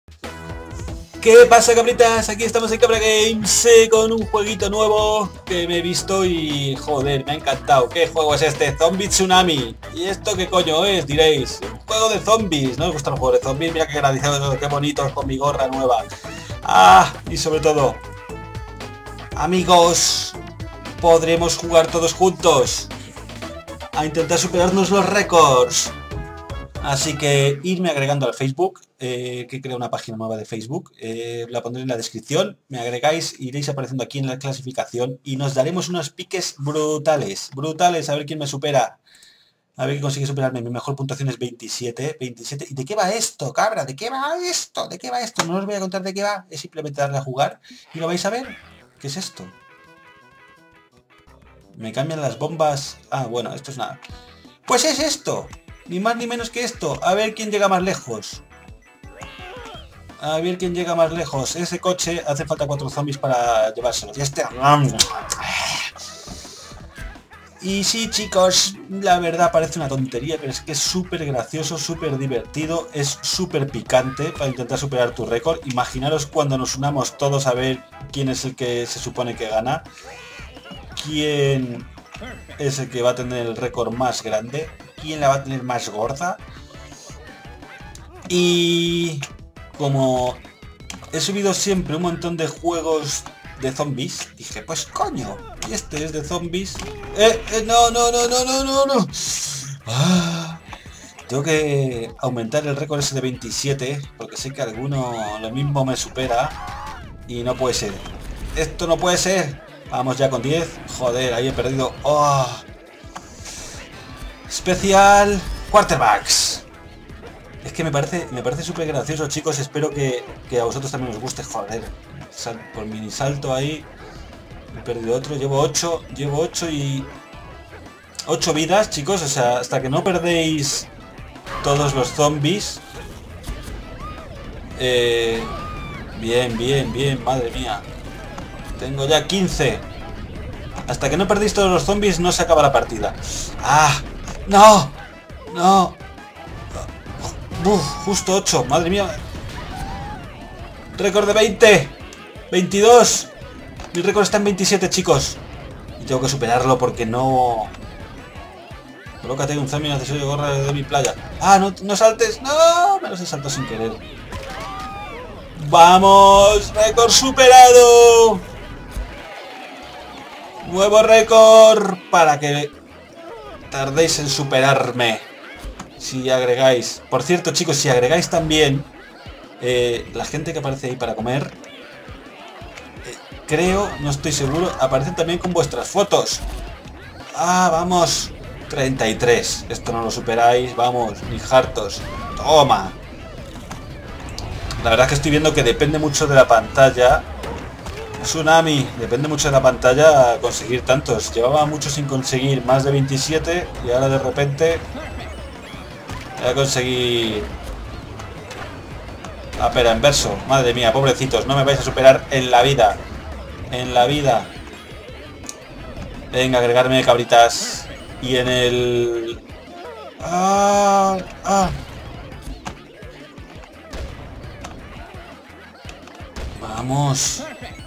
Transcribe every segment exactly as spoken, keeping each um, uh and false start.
¿Qué pasa, cabritas? Aquí estamos en Cabra Games eh, con un jueguito nuevo que me he visto y joder, me ha encantado. ¿Qué juego es este? Zombie Tsunami. ¿Y esto qué coño es? Diréis. Un juego de zombies. ¿No os gustan los juegos de zombies? Mira qué agradecido, qué bonitos con mi gorra nueva. Ah, y sobre todo, amigos, podremos jugar todos juntos a intentar superarnos los récords. Así que irme agregando al Facebook, eh, que creo una página nueva de Facebook, eh, la pondré en la descripción, me agregáis, iréis apareciendo aquí en la clasificación y nos daremos unos piques brutales, brutales, a ver quién me supera, a ver quién consigue superarme. Mi mejor puntuación es veintisiete, veintisiete. ¿Y de qué va esto, cabra? ¿De qué va esto? ¿De qué va esto? No os voy a contar de qué va, es simplemente darle a jugar y lo vais a ver. ¿Qué es esto? Me cambian las bombas. Ah, bueno, esto es nada. Pues es esto. Ni más ni menos que esto. A ver quién llega más lejos. A ver quién llega más lejos. Ese coche hace falta cuatro zombies para llevárselo. Y este... Y sí, chicos, la verdad parece una tontería, pero es que es súper gracioso, súper divertido, es súper picante para intentar superar tu récord. Imaginaros cuando nos unamos todos a ver quién es el que se supone que gana. Quién es el que va a tener el récord más grande. ¿Quién la va a tener más gorda? Y como he subido siempre un montón de juegos de zombies, dije, pues coño, y este es de zombies. Eh, eh, no, no, no, no, no, no, no. Ah, tengo que aumentar el récord ese de veintisiete, porque sé que alguno lo mismo me supera. Y no puede ser. Esto no puede ser. Vamos ya con diez. Joder, ahí he perdido. Oh. Especial Quarterbacks. Es que me parece me parece súper gracioso, chicos. Espero que, que a vosotros también os guste. Joder, sal, por mini salto ahí he perdido otro. Llevo ocho, llevo ocho y ocho vidas, chicos. O sea, hasta que no perdéis todos los zombies. Eh, bien, bien, bien, madre mía. Tengo ya quince. Hasta que no perdéis todos los zombies no se acaba la partida. ¡Ah! ¡No! ¡No! Uf, justo ocho, madre mía. Récord de veinte. veintidós. Mi récord está en veintisiete, chicos. Y tengo que superarlo porque no... Colócate un zombie necesario de gorra de mi playa. ¡Ah, no, no saltes! ¡No! Me los he saltado sin querer. ¡Vamos! ¡Récord superado! Nuevo récord para que tardéis en superarme. Si agregáis, por cierto, chicos, si agregáis también eh, la gente que aparece ahí para comer, eh, creo, no estoy seguro, aparecen también con vuestras fotos. Ah, vamos, treinta y tres. Esto no lo superáis, vamos, ni hartos. Toma. La verdad es que estoy viendo que depende mucho de la pantalla. Tsunami, depende mucho de la pantalla conseguir tantos. Llevaba mucho sin conseguir más de veintisiete y ahora de repente voy a conseguir... Ah, espera, en verso. Madre mía, pobrecitos, no me vais a superar en la vida. En la vida. Venga, agregarme, cabritas. Y en el... Ah, ah. Vamos.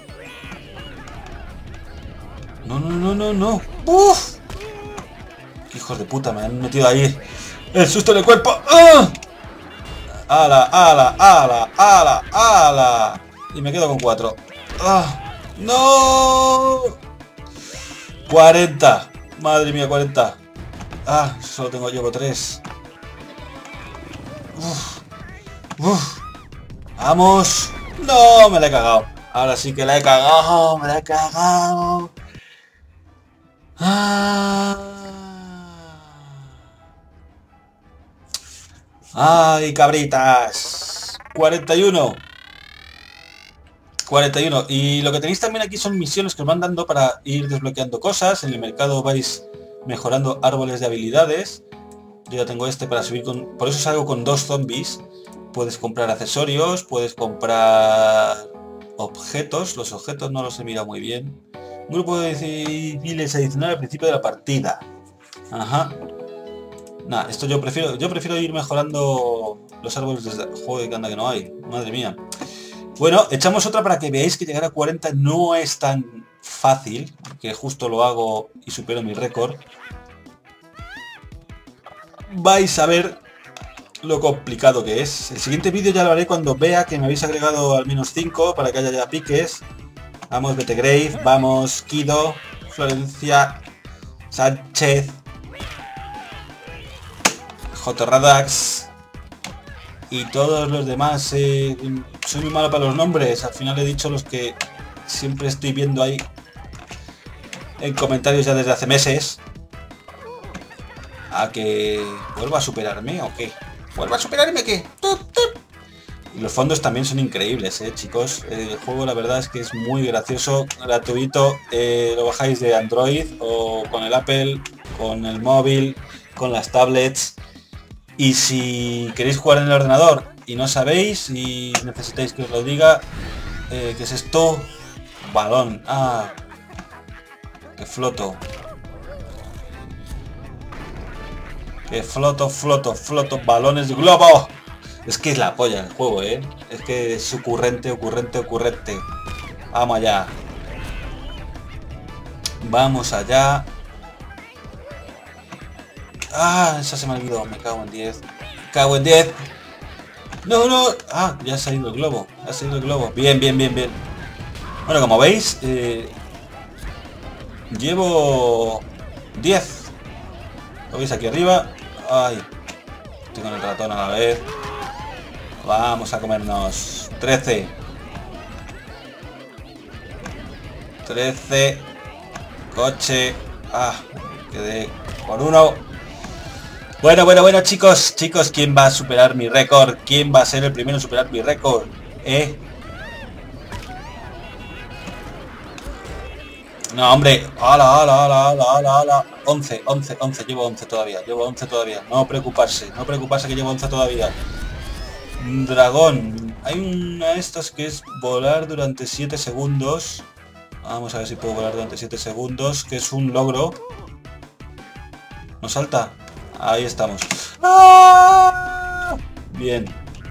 No, no, no, no, no. ¡Uf! ¡Qué hijos de puta! Me han metido ahí el susto en el cuerpo. ¡Ah! ¡Ala, ala, ala, ala, ala! Y me quedo con cuatro. ¡Ah! ¡No! cuarenta. Madre mía, cuarenta. Ah, solo tengo, llevo tres. Uf. Uf. ¡Vamos! ¡No! Me la he cagado. Ahora sí que la he cagado. Me la he cagado. Ah. ¡Ay, cabritas! cuarenta y uno. cuarenta y uno. Y lo que tenéis también aquí son misiones que os van dando para ir desbloqueando cosas. En el mercado vais mejorando árboles de habilidades. Yo ya tengo este para subir con... Por eso salgo con dos zombies. Puedes comprar accesorios, puedes comprar objetos. Los objetos no los he mirado muy bien. Un grupo de civiles adicional al principio de la partida. Ajá. Nah, esto yo prefiero, yo prefiero ir mejorando los árboles desde... Joder, que anda que no hay. Madre mía. Bueno, echamos otra para que veáis que llegar a cuarenta no es tan fácil, que justo lo hago y supero mi récord. Vais a ver lo complicado que es. El siguiente vídeo ya lo haré cuando vea que me habéis agregado al menos cinco para que haya ya piques. Vamos, Betegrave, vamos, Kido, Florencia, Sánchez, J. Radax y todos los demás. Eh, soy muy malo para los nombres, al final he dicho los que siempre estoy viendo ahí en comentarios ya desde hace meses. ¿A que vuelva a superarme o qué? ¿Vuelva a superarme qué? ¡Tup, tup! Y los fondos también son increíbles, eh, chicos. El juego la verdad es que es muy gracioso, gratuito. Eh, lo bajáis de Android o con el Apple, con el móvil, con las tablets. Y si queréis jugar en el ordenador y no sabéis y necesitáis que os lo diga, eh, ¿qué es esto? Balón. Ah, que floto. Que floto, floto, floto, balones de globo. Es que es la polla el juego, ¿eh? Es que es ocurrente, ocurrente, ocurrente. Vamos allá. Vamos allá. Ah, esa se me olvidó. Me cago en diez. Me cago en diez. No, no. Ah, ya ha salido el globo. Ha salido el globo. Bien, bien, bien, bien. Bueno, como veis, eh, llevo diez. ¿Lo veis aquí arriba? Ay, estoy con el ratón a la vez. Vamos a comernos trece. trece. Coche. Ah, quedé por uno. Bueno, bueno, bueno, chicos, chicos, ¿quién va a superar mi récord? ¿Quién va a ser el primero en superar mi récord? ¿Eh? No, hombre. ¡Hala, hala, hala, hala, hala, hala! once, once, once. Llevo once todavía. Llevo once todavía. No preocuparse. No preocuparse que llevo once todavía. Dragón. Hay una de estas que es volar durante siete segundos. Vamos a ver si puedo volar durante siete segundos. Que es un logro. ¿No salta? Ahí estamos. ¡Ah! Bien.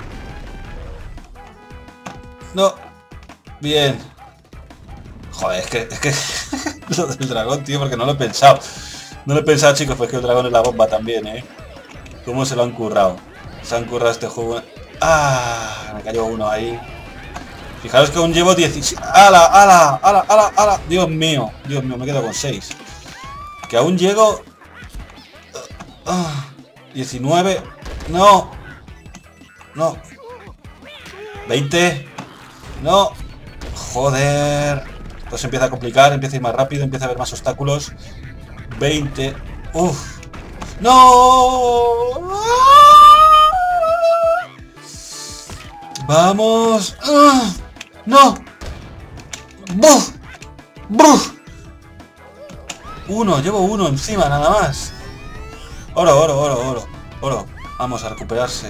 No. Bien. Joder, es que... Es que lo del dragón, tío, porque no lo he pensado. No lo he pensado, chicos, pues que el dragón es la bomba también, ¿eh? ¿Cómo se lo han currado? Se han currado este juego. ¡Ah! Me cayó uno ahí. Fijaros que aún llevo diecisiete. ¡Hala, hala, hala, hala, hala! Dios mío, Dios mío, me quedo con seis. Que aún llego... Uh, diecinueve. No. No. veinte. No. Joder. Esto se empieza a complicar, empieza a ir más rápido, empieza a haber más obstáculos. veinte. Uf. ¡No! ¡Vamos! ¡Ah! ¡No! ¡Buf! ¡Buf! Uno, llevo uno encima, nada más. Oro, oro, oro, oro. Oro. Vamos a recuperarse.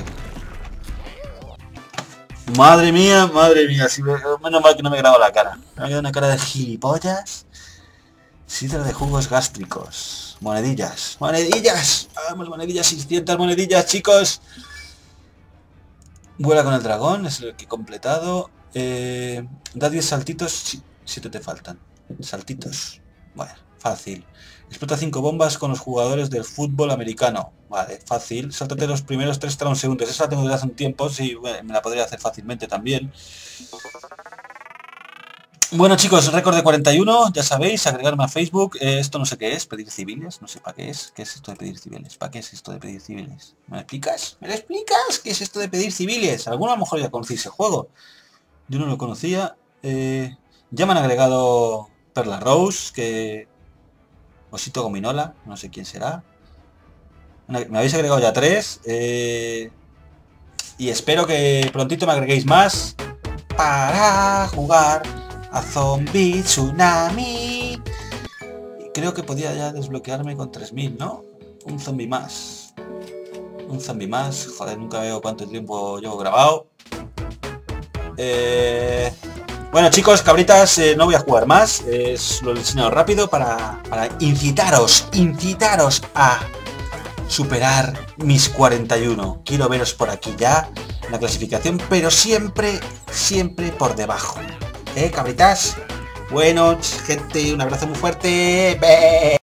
Madre mía, madre mía. Si me, menos mal que no me grabo la cara. Me ha quedado una cara de gilipollas. Sidra de jugos gástricos. Monedillas. ¡Monedillas! Vamos, monedillas, seiscientas monedillas, chicos. Vuela con el dragón, es el que he completado. Eh, da diez saltitos, siete te faltan. Saltitos. Bueno, fácil. Explota cinco bombas con los jugadores del fútbol americano. Vale, fácil. Sáltate los primeros tres transeúntes. Esa la tengo desde hace un tiempo, sí, bueno, me la podría hacer fácilmente también. Bueno, chicos, récord de cuarenta y uno, ya sabéis, agregarme a Facebook. Eh, esto no sé qué es, pedir civiles, no sé para qué es. ¿Qué es esto de pedir civiles? ¿Para qué es esto de pedir civiles? ¿Me lo explicas? ¿Me lo explicas? ¿Qué es esto de pedir civiles? Alguno a lo mejor ya conocéis ese juego. Yo no lo conocía. Eh, ya me han agregado Perla Rose, que... Osito Gominola, no sé quién será. Me habéis agregado ya tres. Eh, y espero que prontito me agreguéis más para jugar a Zombie Tsunami. Creo que podía ya desbloquearme con tres mil, ¿no? Un zombie más. Un zombie más. Joder, nunca veo cuánto tiempo llevo grabado. Eh... Bueno, chicos, cabritas, eh, no voy a jugar más. Eh, lo he enseñado rápido para, para incitaros, incitaros a superar mis cuarenta y uno. Quiero veros por aquí ya en la clasificación, pero siempre, siempre por debajo. ¿Eh, cabritas? Bueno, gente, un abrazo muy fuerte. ¡Be!